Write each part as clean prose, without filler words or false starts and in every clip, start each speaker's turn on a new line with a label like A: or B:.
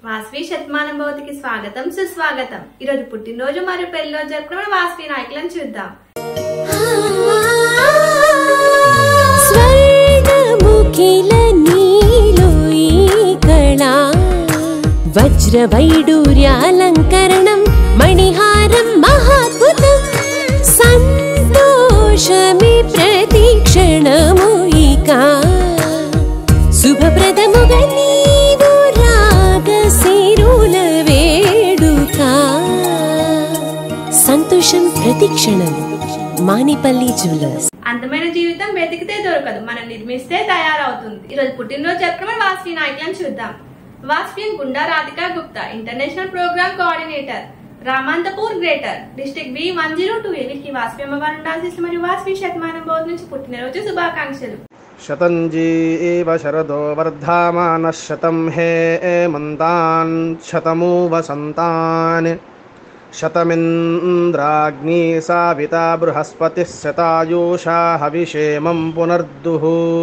A: వాస్వి శతమానం భవతికి స్వాగతం సుస్వాగతం. ఈరోజు పుట్టినరోజు మరియు పెళ్లిరోజు జరుపుకున్న వాస్వి నాయకులను చూద్దాం.
B: వజ్ర వైడూర్యాలంకరణం మణిహారం మహాద్భుతం సంతోషమి ప్రతిక్షణము ఇక శుభప్రదముగా నీవు రాగసిరుల వేడుక సంతోషం ప్రతిక్షణం. మానిపల్లి జ్యువెలర్స్.
A: అందమైన జీవితం వెతికితే దొరకదు, మనం నిర్మిస్తే తయారవుతుంది. ఈరోజు పుట్టినరోజు జరుపుకున్న వాస్వి నాయకులను చూద్దాం. Vasavi Gunda Radhika Gupta, international program coordinator, Ramanthapur greater district B102. వీరికి వాస్వి అమ్మవారి ఆశీస్సులు మరియు వాస్వి శతమానం భవతి నుంచి పుట్టినరోజు శుభాకాంక్షలు.
C: శతంజీవ శరదో వర్ధమాన శతం హే మంతాన్ శతమూ వసంతాన్ శతమింద్రాగ్ని సావితా బృహస్పతి శతాయూషా హవిషేమం పునర్దుః.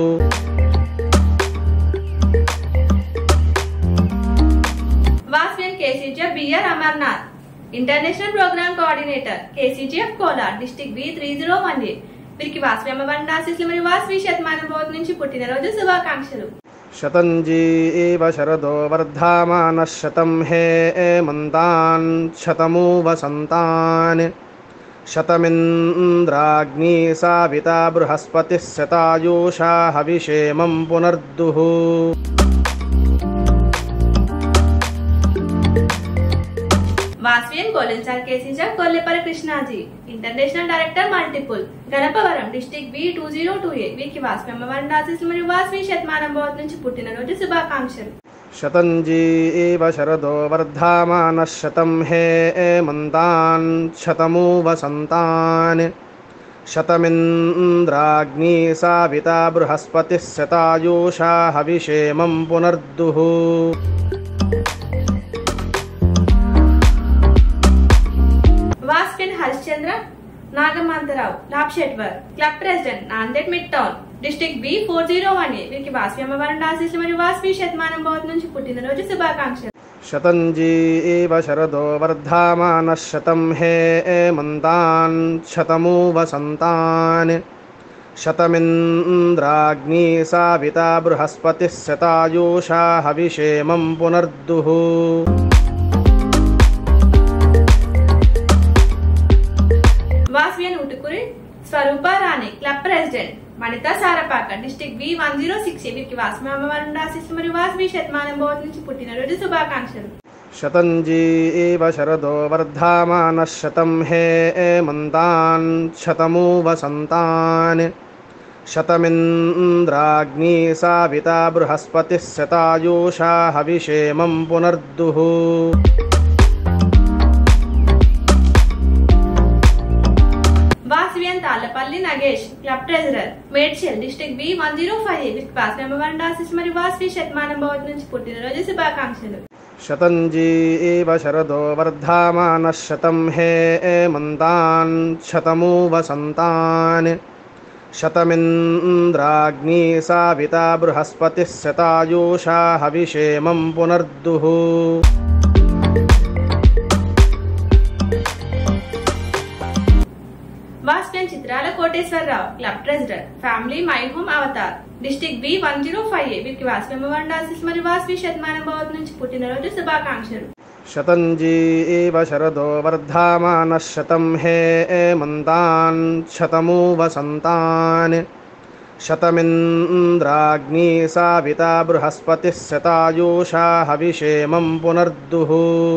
A: KCGF BR Amarnath, international program coordinator, KCGF Kolar district B3018. వీరికి వాస్వి అమ్మవారి ఆశీస్సులు మరియు వాస్వి శతమానం భవతి నుంచి పుట్టినరోజు శుభాకాంక్షలు.
C: శతంజీవ శరదో వర్ధమాన శతం హే మంతాన్ శతమూ వసంతాన్ శతమింద్రాగ్ని సావితా బృహస్పతి శతాయూషా హవిషేమం పునర్దుః.
A: వాస్వియన్ కోలెన్సార్ KCGF Kollepalli Krishnaji, international director multiple, Ganapavaram district B202A. వీరికి వాస్వి అమ్మవారి ఆశీస్సులు మరియు వాస్వి శతమానం భవతి నుంచి పుట్టినరోజు శుభాకాంక్షలు.
C: శతంజీవ శరదో వర్ధమాన శతం హే మంతాన్ శతమూ వసంతాన్ శతమింద్రాగ్ని సావితా బృహస్పతి శతాయూషా హవిషేమం పునర్దుః.
A: Vasavian Harishchandra Nagamantharao Lapshetwar, club president, Nanded mid town district B401A. వీరికి వాస్వి అమ్మవారి ఆశీస్సులు మరియు వాస్వి శతమానం భవతి నుంచి పుట్టినరోజు శుభాకాంక్షలు.
C: శతంజీవ శరదో వర్ధమాన శతం హే మంతాన్ శతమూ వసంతాన్ శతమింద్రాగ్ని సావితా బృహస్పతి శతాయూషా హవిషేమం పునర్దుః.
A: Vasavian Utukuri Swarupa Rani, club president, Vanitha Sarapaka district B106. వీరికి వాస్వి అమ్మవారి ఆశీస్సులు మరియు వాస్వి శతమానం భవతి నుంచి పుట్టినరోజు శుభాకాంక్షలు.
C: శతంజీవ శరదో వర్ధమాన శతం హే మంతాన్ శతమూ వసంతాన్ శతమింద్రాగ్ని సావితా బృహస్పతి శతాయూషా హవిషేమం పునర్దుః.
A: Vasavian Tallapalli Nagesh, club treasurer, Medchal district B105. వీరికి వాస్వి అమ్మవారి ఆశీస్సులు మరియు వాస్వి శతమానం భవతి నుంచి పుట్టినరోజు శుభాకాంక్షలు.
C: శతంజీవ శరదో వర్ధమాన శతం హే మంతాన్ శతమూ వసంతాన్ శతమింద్రాగ్ని సావితా బృహస్పతి శతాయూషా హవిషేమం పునర్దుః.
A: Vasavian Chitrala Koteswararao, club treasurer, family my home avatar district B105A. వీరికి వాస్వి అమ్మవారి ఆశీస్సులు మరియు వాస్వి శతమానం భవతి నుంచి పుట్టినరోజు శుభాకాంక్షలు.
C: శతంజీవ శరదో వర్ధమాన శతం హే మంతాన్ శతమూ వసంతాన్ శతమింద్రాగ్ని సావితా బృహస్పతి శతాయూషా హవిషేమం పునర్దుః.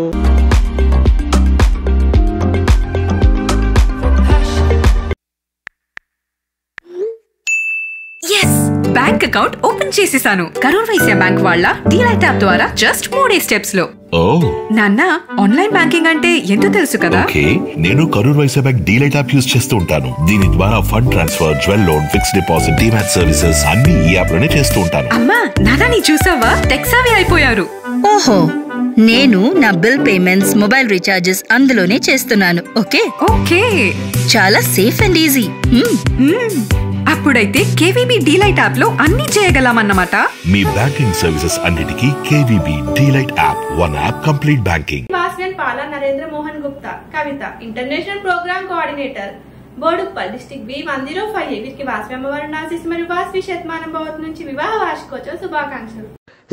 D: బ్యాంక్ అకౌంట్ ఓపెన్ చేసేసాను. కరూర్ వైశ్య బ్యాంక్ వాళ్ళ డీలైట్ యాప్ ద్వారా జస్ట్ 3 స్టెప్స్ లో. నాన్న, ఆన్లైన్ బ్యాంకింగ్ అంటే ఎంతో తెలుసు కదా.
E: నేను Karur Vysya bank DLite app use చేస్తూ ఉంటాను. దీని ద్వారా fund transfer, jewel loan, fixed deposit, demat services అన్ని ఈ యాప్ లోనే చేస్తూ ఉంటాను.
D: అమ్మా, నాన్న నీ చూసావా, టెక్ సావి అయిపోయారు.
F: ఓహో, నేను నా బిల్ పేమెంట్స్, మొబైల్ రీఛార్జెస్ అందులోనే చేస్తున్నాను. ఓకే
D: ఓకే,
F: చాలా సేఫ్ అండ్ ఈజీ.
D: అప్పుడైతే కేవీబీ డీలైట్ యాప్ లో అన్ని చేయగలమన్నమాట.
E: మీ బ్యాంకింగ్ సర్వీసెస్ అన్నిటికీ KVB DLite app One app, complete banking.
A: Vasavi Pala Narendra Mohan Gupta Kavitha international program coordinator Boduppal district B105 వీరికి వాస్వి అమ్మవారి ఆశీస్సులు మరియు వాస్వి శతమానం భవతి నుంచి వివాహ వార్షికోత్సవ శుభాకాంక్షలు.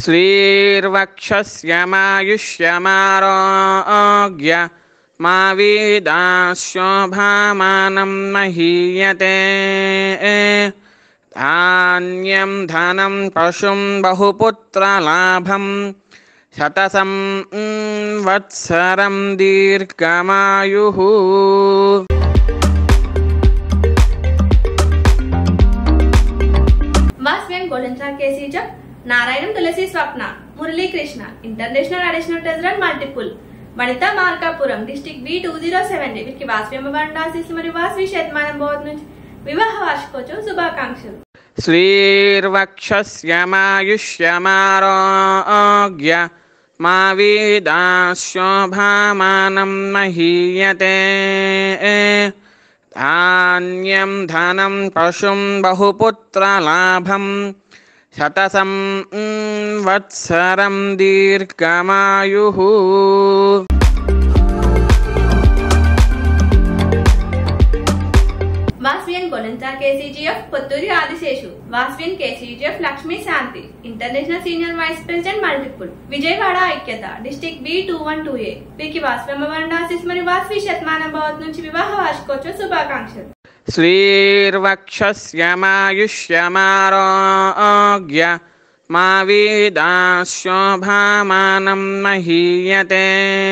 G: శ్రీర్వక్షస్యమాయుష్యమారోగ్య మా వీదాశోభామానం మహీయతే ధాన్యం ధనం పశుం బహుపుత్రలాభం శతసం వత్సరం దీర్ఘమాయుః.
A: వాస్వి గోల్డెన్ స్టార్ కేసీ జప్ Narayanam Tulasi Swapna Muralikrishna international additional treasurer multiple Vanitha Markapuram district B207 వీరికి వాస్వి అమ్మవారి ఆశీస్సులు మరియు వాస్వి శతమానం భవతి నుంచి వివాహ వార్షికోత్సవ శుభాకాంక్షలు.
G: శ్రీర్వక్షస్యమాయుష్యమారోగ్య మా వీదాశోభామానం మహీయతే ధాన్యం ధనం పశుం బహుపుత్రలాభం శతసం వత్సరం దీర్ఘమాయుః.
A: Vasavian golden star KCGF Potturi Adiseshu Vasavian KCGF Lakshmi Shanti international senior vice president multiple Vijayawada Aikyatha district B212A వీరికి వాస్వి అమ్మవారి ఆశీస్సులు మరియు వాస్వి శతమానం భవతి నుంచి వివాహ వార్షికోత్సవ శుభాకాంక్షలు.
G: శ్రీర్వక్షస్యమాయుష్యమారోగ్య మా వీదాశోభామానం మహీయతే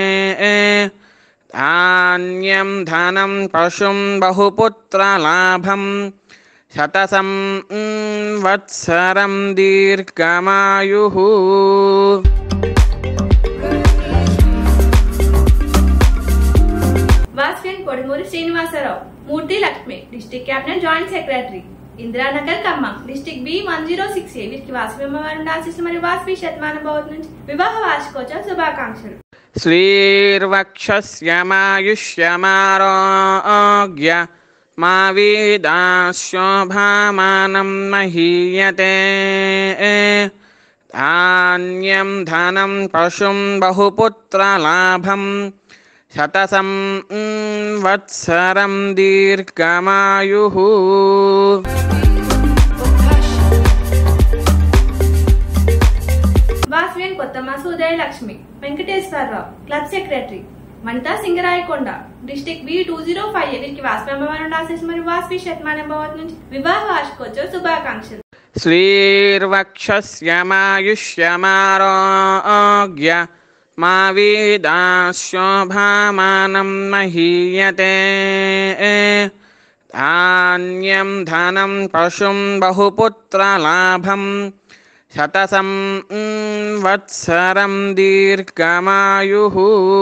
G: ధాన్యం ధనం పశుం బహుపుత్రలాభం శతసం వత్సరం దీర్ఘమాయుః.
A: Vasavian Kodumuri Srinivasarao Murthy Lakshmi district cabinet joint secretary Indiranagar Khammam district B106A వీరికి వాస్వి అమ్మవారి ఆశీస్సులు మరియు వాస్వి శతమానం భవతి నుంచి వివాహ వార్షికోత్సవ శుభాకాంక్షలు.
G: శ్రీర్వక్షస్యమాయుష్యమారోగ్య మా వీదాశోభామానం మహీయతే ధాన్యం ధనం పశుం బహుపుత్రలాభం శతసం వత్సరం దీర్ఘమాయుః.
A: Vasavian Kothamasu Udayalakshmi Venkateswararao club secretary Vanitha Singarayakonda district B205 వీరికి వాస్వి అమ్మవారి ఆశీస్సులు మరియు వాస్వి శతమానం భవతి నుంచి వివాహ వార్షికోత్సవ శుభాకాంక్షలు.
G: శ్రీర్వక్షస్యమాయుష్యమారోగ్య మా వీదాశోభామానం మహీయతే ధాన్యం ధనం పశుం బహుపుత్రలాభం శతసం వత్సరం దీర్ఘమాయుః.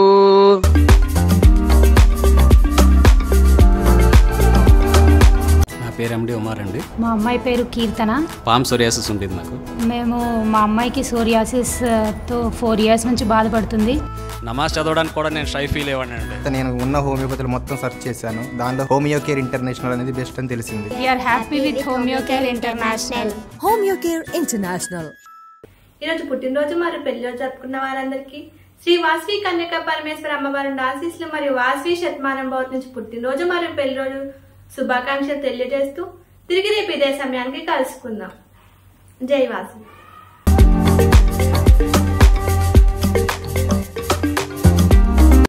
H: నా పేరు ఎండి ఉమార్ అండి.
I: మా అమ్మాయి పేరు కీర్తన.
H: పామ్ సోరియాసిస్ ఉంటుంది నాకు.
I: మేము మా అమ్మాయికి సోరియాసిస్ తో 4 years నుంచి బాధపడుతుంది.
H: నమాజ్ చదవడానికి కూడా నేను షై ఫీల్ అయ్యానండి.
J: నేను ఉన్న హోమియోపతులు మొత్తం సెర్చ్ చేశాను. దానిలో హోమియో కేర్ ఇంటర్నేషనల్ అనేది బెస్ట్ అని తెలిసింది.
I: We are happy with Homeo Care International.
B: Homeo Care International.
A: ఈరోజు పుట్టినరోజు మరియు పెళ్లి రోజు జరుపుకున్న వారందరికీ శ్రీ వాస్వి కన్యక పరమేశ్వర అమ్మవారి ఆశీస్సులు మరియు వాస్వి శతమానం భవతి నుంచి పుట్టినరోజు మరియు పెళ్లి రోజు శుభాకాంక్షలు తెలియజేస్తూ తిరిగి రేపు ఇదే సమయానికి కలుసుకుందాం. జై వాస్వి.